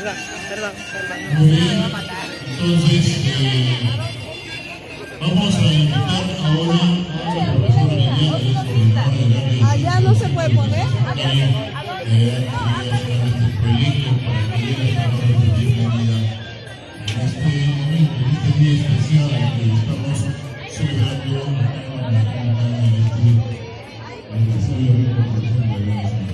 perdón. Muy bien. Entonces, vamos a invitar ahora a la profesora Liliana, es coordinadora del área de Allá no se puede poner. este proyecto para que ella sea bienvenida en este momento, en este día especial que estamos celebrando en este aniversario de la Revolución de la Nación.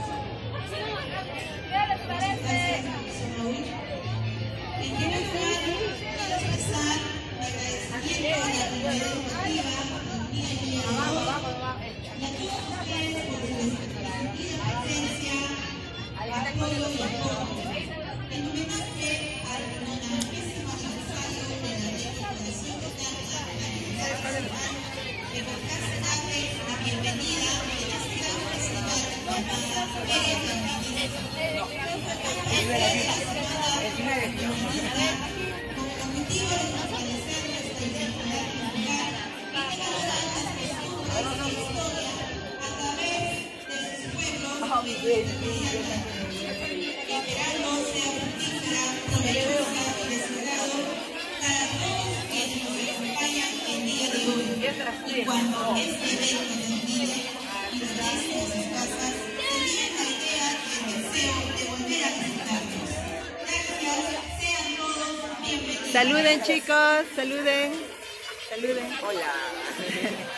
Y cuando este evento termine y ustedes en sus casas, se lleven la idea y el deseo de volver a visitarnos. Gracias, sean todos bienvenidos. Saluden, chicos, saluden. Hola.